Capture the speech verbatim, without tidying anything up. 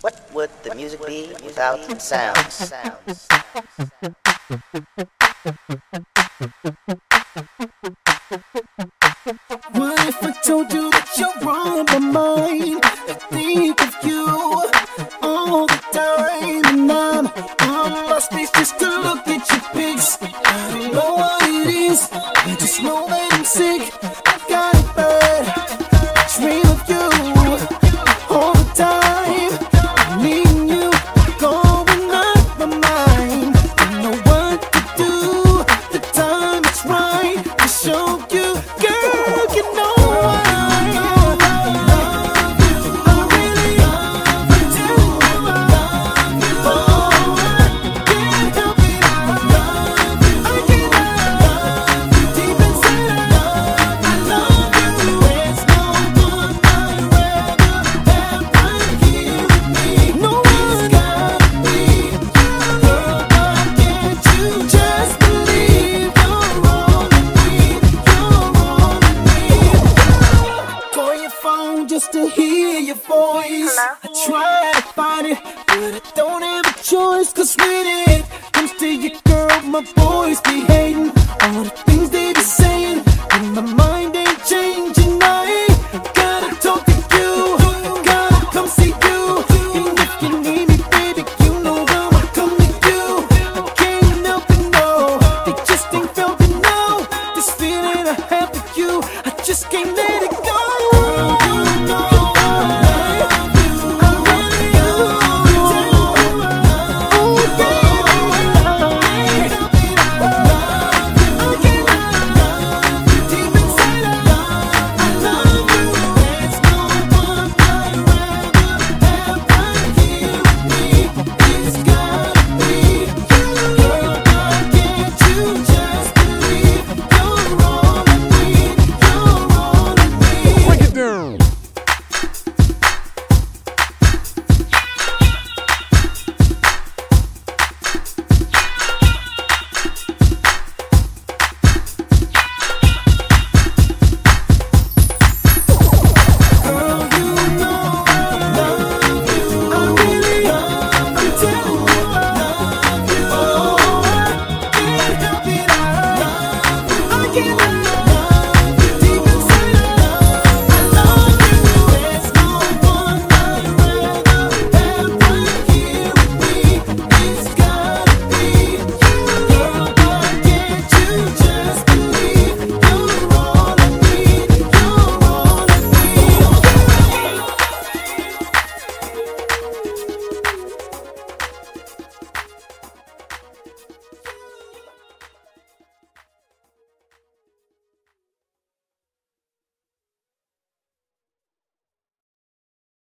What would the music be without sounds? What if I told you that you're on my mind? I think of you all the time, and I'm on my space just to look at your pics. I don't know what it is, I just know that I'm sick. I got it bad, I dream of you all the time. Me and you going out my mind. Don't know what to do, the time is right to show you, girl, you know I love you. I really love you. I love you. Oh, I can't help it. I love you. I can't love you. Deep inside, I love you. There's no one I'd rather have right here with me. No one's got me. Girl, why can't you just believe you're all I need? You're all I need. Call your phone just to hear your voice. I try to find it, but I don't have a choice. Cause when it comes to you, girl, my boys behave.